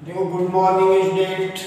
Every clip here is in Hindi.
देखो, good morning student.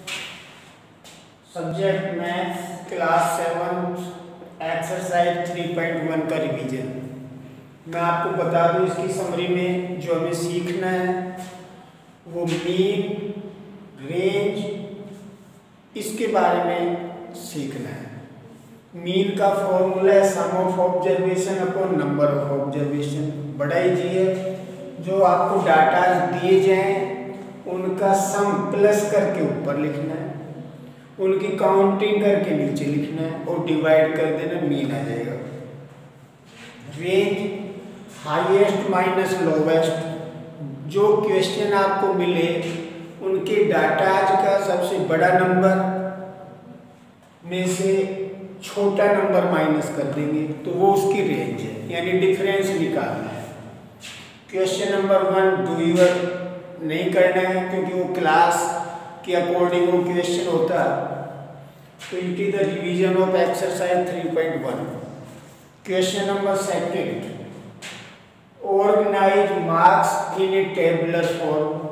Subject maths class 7 exercise 3.1 का रिवीजन। मैं आपको बता दूं, इसकी समरी में जो हमें सीखना है वो मीन, रेंज, इसके बारे में सीखना है। मीन का फॉर्मूला है sum of observation upon number of observation. बड़ा इजी है। जो आपको डाटा दिए जाएं उनका सम प्लस करके ऊपर लिखना है, उनकी काउंटिंग करके नीचे लिखना है और डिवाइड कर देना, मीन आ जाएगा। Range highest minus lowest. जो क्वेश्चन आपको मिले उनके डाटा का सबसे बड़ा नंबर में से छोटा नंबर माइनस कर देंगे तो वो उसकी रेंज है, यानी डिफरेंस निकालना है। क्वेश्चन नंबर 1 डू यूर नहीं करना है क्योंकि वो क्लास के अकॉर्डिंग वो क्वेश्चन होता है। तो it is the revision of exercise 3.1। Question number 2, organise marks in a tabular form.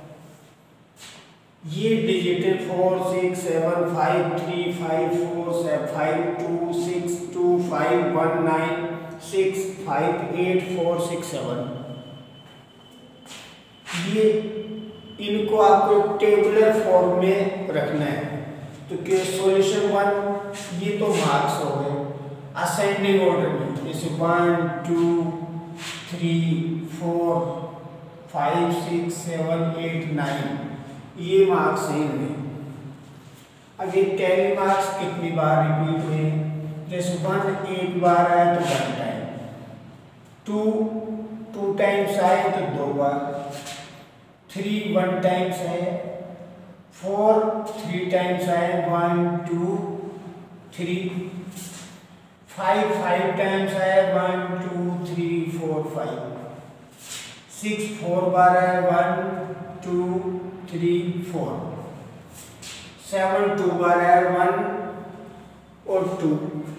ये डिजिट 4 6 7 5 3 5 4 5 2 6 2 5 1 9 6 5 8 4 6 7, ये इनको आपको टेबुलर फॉर्म में रखना है। तो सॉल्यूशन 1, ये तो मार्क्स हो गए असेंडिंग ऑर्डर में, जैसे 1 2 3 4 5 6 7 8 9, ये मार्क्स हैं इनमें। अब ये टैली मार्क्स कितनी बार रिपीट हुए, जैसे 1 एक बार आया तो 1 टाइम, 2 टाइम्स आए तो 2 बार, 3 1 टाइम्स आए, 4 3 टाइम्स आए 1 2 3, 5 टाइम्स आए 1 2 3 4 5, 6 4 बार आए 1 2 3 4, 7 2 बार आए 1 और 2,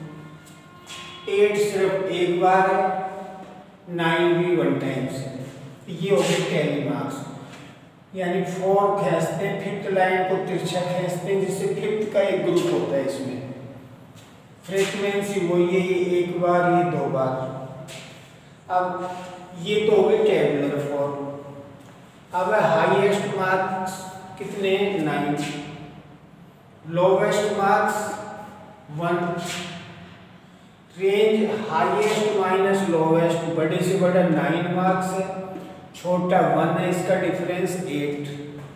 8 सिर्फ एक बार है, 9 भी 1 टाइम्स है। ये हो गए टैली मार्क्स, यानी 4 खींचते हैं, फिफ्थ लाइन को तिरछा खींचते हैं, जिससे फिफ्थ का एक ग्रुप होता है। इसमें फ्रीक्वेंसी वो ये एक बार, ये 2 बार। अब ये तो हो गए टेबुलर फॉर्म। अब हाईएस्ट मार्क्स कितने, 9, lowest marks 1। Range highest minus lowest, बड़े से बड़ा 9 मार्क्स है, छोटा 1 है, इसका difference 8।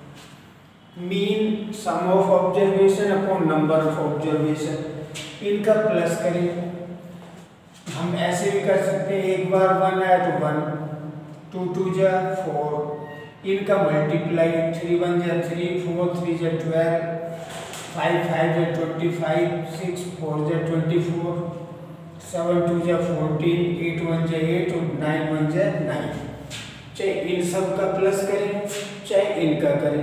Mean sum of observation upon number of observation, इनका प्लस करें। हम ऐसे भी कर सकते हैं, एक बार 1 आया तो 1, 2 2 जा 4, इनका मल्टीप्लाई, 3 1 जा 3, 4 3 जा 12, 5 5 जा 25, 6 4 जा 24, 7 2 जा 14, 8 1 जा 8 और 9 1 जा 9। चाहे इन सब का प्लस करें चाहे इनका करें,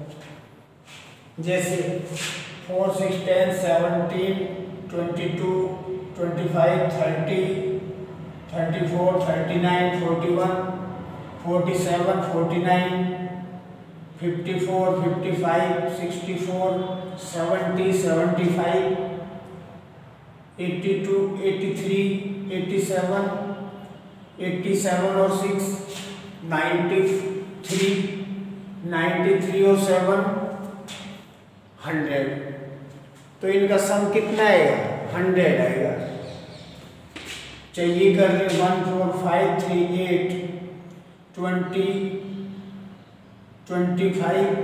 जैसे 4 6 10 17 22 25 30 34 39 41 47 49 54 55 64 70 75 82 83 87 87 और 6 93 और 7 100। तो इनका सम कितना आएगा, 100 आएगा। चाहिए कर ले 1 4 5 3 8 20 25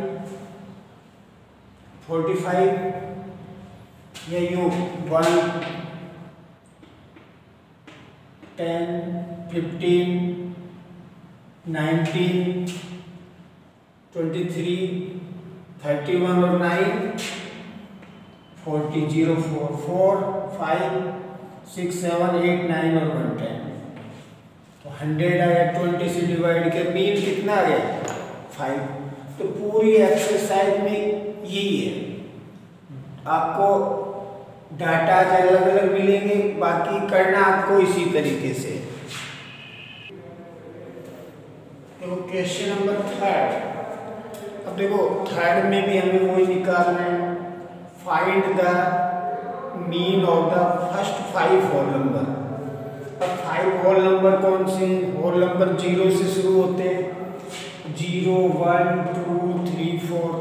45, या यूँ 1 10 15 19 23 31 और 9 40 0 4 4 5 6 7 8 9 और 1 10। तो 100 आया, 20 से डिवाइड किया, मीन कितना आ गया 5। तो पूरी एक्सरसाइज में यही है, आपको डाटा अलग अलग मिलेंगे, बाकी करना आपको इसी तरीके से। तो क्वेश्चन नंबर 3, अब देखो थर्ड में भी हमें वही निकालना है, find the mean of the first 5 whole number. अब 5 होल नंबर कौन से? होल नंबर 0 से शुरू होते हैं, 0 1 2 3 4।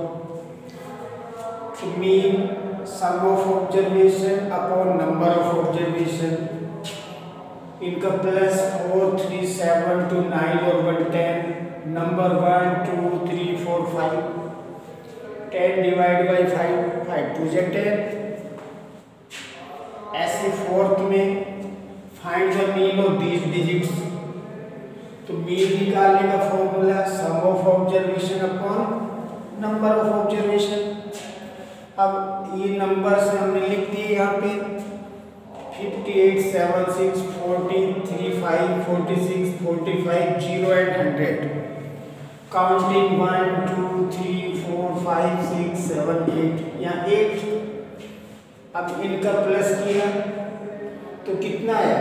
तो mean sum of observation upon number of observation, इनका प्लस 4 3 7 2 9 और 1 10, नंबर 1 2 3 4 5, 10 डिवाइड बाई 5, 5 2 जा 10। ऐसे फोर्थ में find the mean of these digits. तो मीन निकालने का formula sum of observation upon number of observation. अब ये नंबर से हमने लिख दिए यहाँ पे 58 76 40 35 46 45 0 and 100, काउंटिंग 1 2 3 4 5 6 7 8, यहाँ 8। अब इनका प्लस किया तो कितना आया?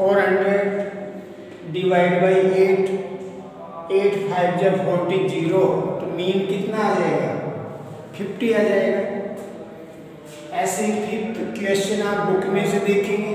400 डिवाइड बाई 8, 8 5 जब 40 0, तो मीन कितना आ जाएगा? 50 आ जाएगा। ऐसे ही फिफ्थ क्वेश्चन आप बुक में से देखेंगे,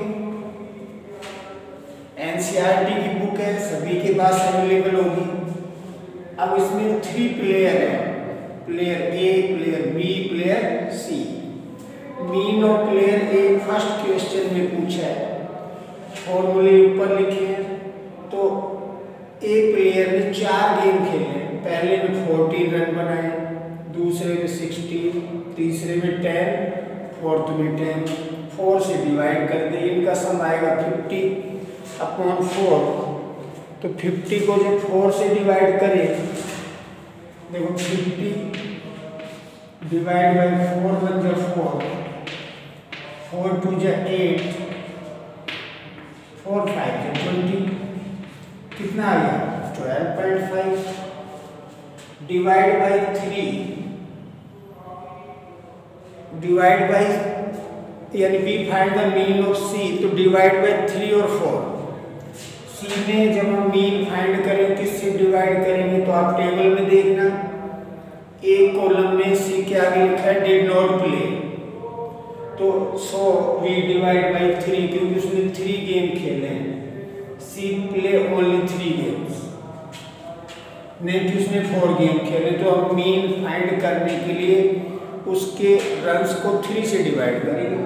एनसीईआरटी की बुक है, सभी के पास अवेलेबल होगी। अब इसमें 3 प्लेयर है, player A, player B, player C. Mean of player A first question में पूछा है, फॉर्मूले ऊपर लिखे हैं। तो एक प्लेयर ने 4 गेम खेले, पहले में 14 रन बनाए, दूसरे में 16, तीसरे में 10, फोर्थ में 10। 4 से डिवाइड कर दे, इनका सम आएगा 50 अपॉन 4। तो 50 को जब 4 से डिवाइड करें, देखो 50 डिवाइड बाई 4 1 जा 4, 4 2 जा 8, 4 5 जा 20, कितना आ गया? 12.5 डिवाइड बाई 3, डिवाइड बाई यानी B find the mean of C, तो डिवाइड बाई 3 और 4। सी में जब हम मीन फाइंड करें किससे डिवाइड करेंगे? तो आप टेबल में देखना, एक कॉलम में सी के आगे लिखा है डिड नॉट प्ले, तो 100 वी डिवाइड बाई 3, क्योंकि उसने 3 गेम खेले हैं। सी प्ले ओनली 3 गेम्स, नहीं कि उसने 4 गेम खेले। तो हम मीन फाइंड करने के लिए उसके रन्स को 3 से डिवाइड करेंगे।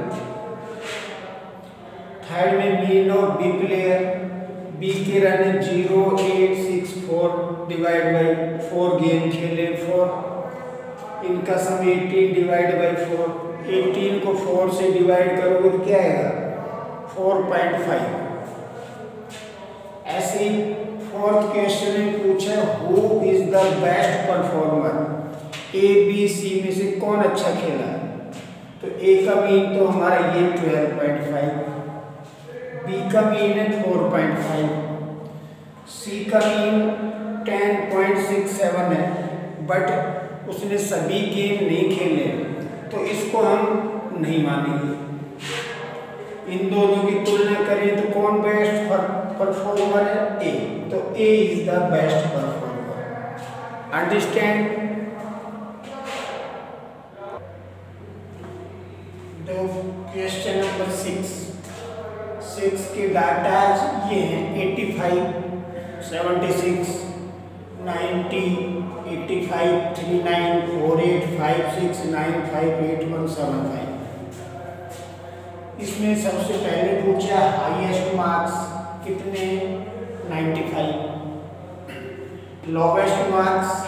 थर्ड में mean of B player, B के रन है 0 8 6 4 डिवाइड बाई 4 गेम खेले 4, इनका सम 18 डिवाइड बाई 4। 18 को 4 से डिवाइड करोगे तो क्या आएगा? 4.5। ऐसे ही फोर्थ क्वेश्चन में पूछा who is the best performer, A B C में से कौन अच्छा खेला? तो ए का मीन तो हमारा ये 12.5, बी का मीन है 4.5, सी का मीन 10.67 है, बट उसने सभी गेम नहीं खेले, तो इसको हम नहीं मानेंगे। इन दोनों की तुलना करें तो कौन बेस्ट परफॉर्मर है? ए, तो A is the best performer. Understand? Question number 6 के डाटा ये हैं 85 76 90 85 39 48 56 95 81 75। इसमें सबसे पहले पूछा हाईएस्ट मार्क्स कितने? 95, लोवेस्ट मार्क्स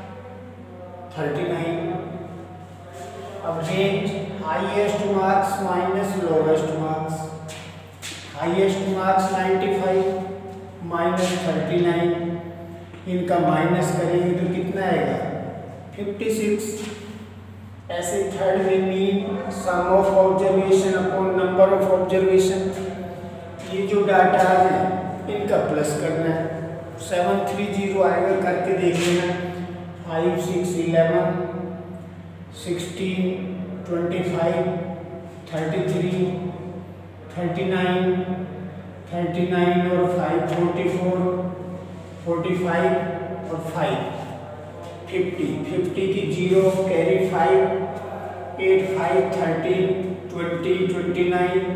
39। अब range highest marks minus lowest marks, highest marks 95 minus 39, इनका माइनस करेंगे तो कितना आएगा? 56। ऐसे थर्ड में mean sum of observation upon number of observation, ये जो डाटा है इनका प्लस करना है। 730 आएगा, करके देख लेना। 5 6 11 16 25 33 39 39 और 5 44 45 और 5 50 की 0 कैरी 5 8 5 13 20 29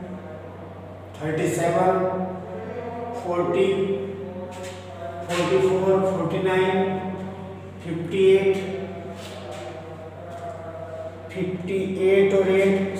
37 40 44 49 58 58 और 8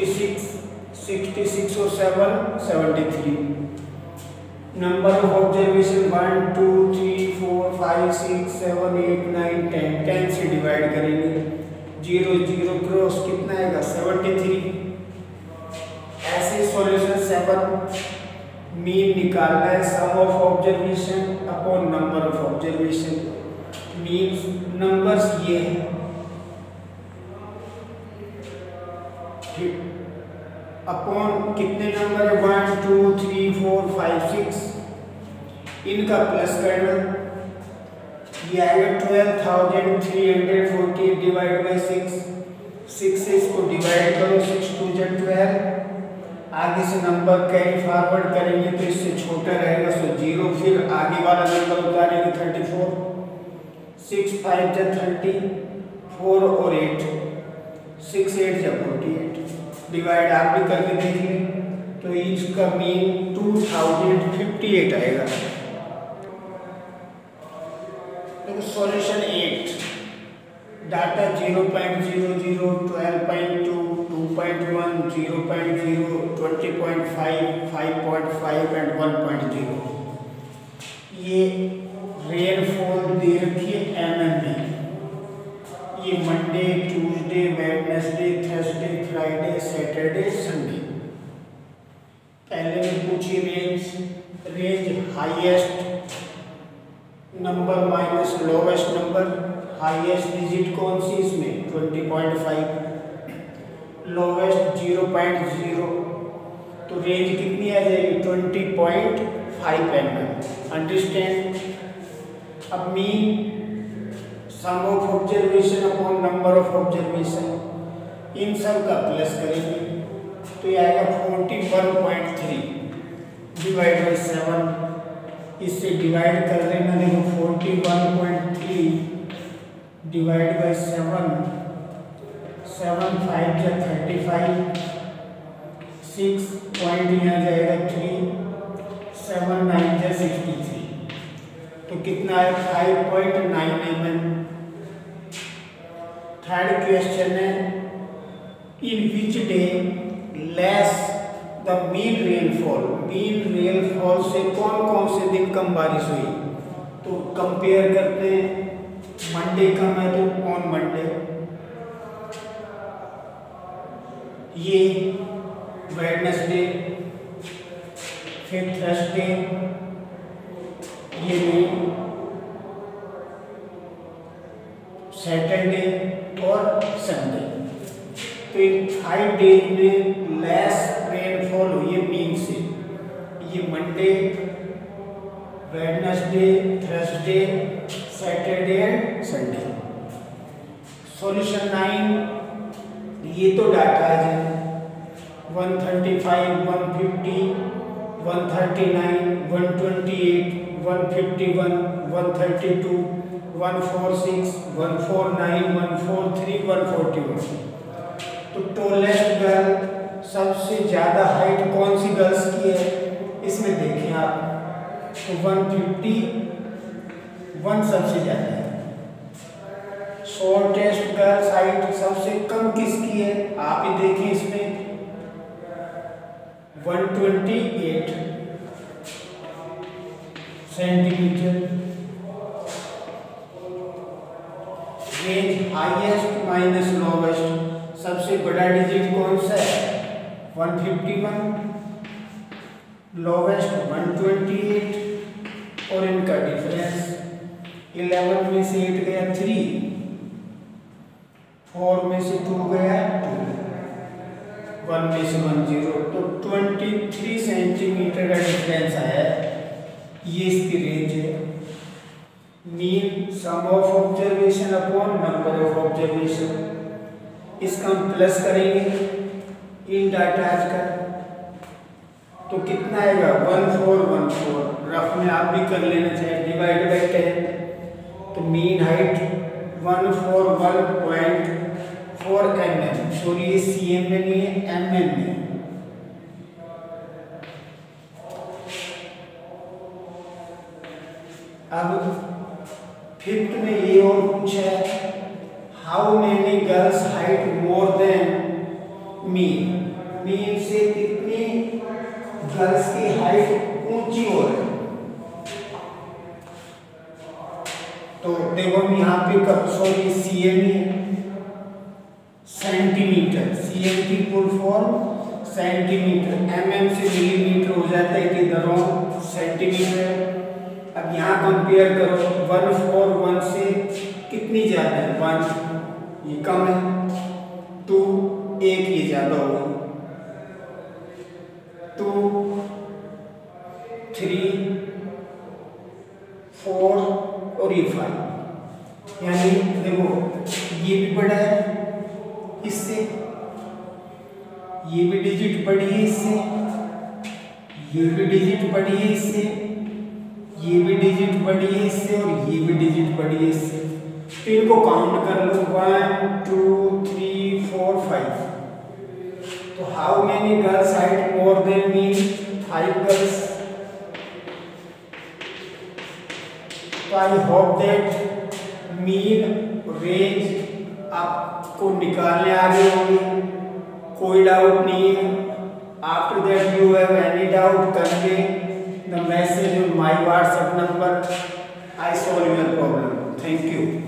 66 और 7 73। नंबर ऑफ ऑब्जर्वेशन 1 2 3 4 5 6 7 8 9 10 10 से डिवाइड करेंगे। 0 0 क्रॉस कितना आएगा 73। ऐसे सॉल्यूशन 7 मीन निकालना है sum of observation upon number of observation. Means numbers ये है अपॉन कितने नंबर है 1 2 3 4 5 6 इनका प्लस करना। ये आएगा 12,340 डिवाइड बाई 6 से इसको डिवाइड करो 6 2 जा 12। आगे से नंबर कैरी फॉरवर्ड करेंगे तो इससे छोटा रहेगा सो 0 फिर आगे वाला नंबर उतारेंगे 34 6 5 जा 30 4 और 8 6 8 जा 48। डिवाइड आप भी करके देखिए तो इसका मीन 2058 आएगा। तो सॉल्यूशन 8 डाटा 0.00 12.2 2.1 0.0 20.5 5.5 एंड 1.0। ये रेनफॉल दे रखी है mm में। ये Monday Tuesday Wednesday Thursday Friday Saturday Sunday. पहले में पूछी range highest number minus lowest number. Highest digit कौन सी इसमें 20.5 लोवेस्ट 0.0 तो रेंज कितनी आ जाएगी 20.5 mm। अंडरस्टैंड। अब mean sum of observation upon number of observation इन सब का प्लस करेंगे तो ये आएगा 41.3 डिवाइड बाई 7। इससे डिवाइड कर देना देखो 41.3 डिवाइड बाई 7 7 5 जा 35 6 पॉइंट यहाँ जाएगा 3 7 9 जा 63 तो कितना है 5.9 mm। थर्ड क्वेश्चन है in which day less the mean rainfall. Mean rainfall से कौन कौन से दिन कम बारिश हुई तो कंपेयर करते हैं। मंडे कम है तो ऑन मंडे, ये वेडनेसडे, फिर थर्सडे, ये नहीं सैटरडे और संडे। तो इन 5 डेज में लेस रेनफॉल हुई है मीन से। ये Monday Wednesday Thursday Saturday and Sunday. Solution 9 ये तो डाटा है 135 150 139 128 151 132 146 149 143 141। तो टॉलेस्ट गर्ल सबसे ज्यादा हाइट कौन सी गर्ल्स की है इसमें देखें आप तो 151 सबसे ज्यादा है। शॉर्टेस्ट गर्ल्स हाइट सबसे कम किसकी है आप ही देखें इसमें 128 centimetre. Range highest minus lowest सबसे बड़ा डिजिट कौन सा है 151 लोवेस्ट 128 और इनका डिफरेंस 11 में से 8 गया 3 4 में से 2 गया 2 1 में से 1 0 तो 23 सेंटीमीटर का डिफरेंस आया है। ये इसकी रेंज है। Mean sum of observation upon number of observation इसका हम प्लस करेंगे इन डाटा का तो कितना आएगा 1414। रफ में आप भी कर लेना चाहिए डिवाइड बाई 10 तो मीन हाइट 141.4 mm। सॉरी ये cm में नहीं है, mm में। अब फिफ्थ में ये और पूछा है, how many girls height more than me. Mean से कितनी गर्ल्स की हाइट ऊंची हो रही है। तो देखो हम यहाँ पे सॉरी cm सेंटीमीटर, cm की फुल फॉर्म सेंटीमीटर, mm से मिलीमीटर हो जाता है, इधर सेंटीमीटर। अब यहाँ कंपेयर करो, 141 से कितनी ज्यादा है, 1 ये कम है, 2 1 ये ज्यादा होगा, 2 3 4 और ये 5। यानी देखो ये भी बड़ा है इससे, ये भी डिजिट बड़ी है इससे, ये भी डिजिट बड़ी है इससे, ये भी डिजिट बड़ी है इससे, और ये भी डिजिट बड़ी है इससे। तो इनको काउंट कर लो, 1 2 3 4 5। तो how many girls height more than me, 5 girls. तो I hope that mean range आपको निकालने आ गए होंगे, कोई डाउट नहीं है। After that you have any doubt, convey the message on my WhatsApp number, I solve your problem. Thank you.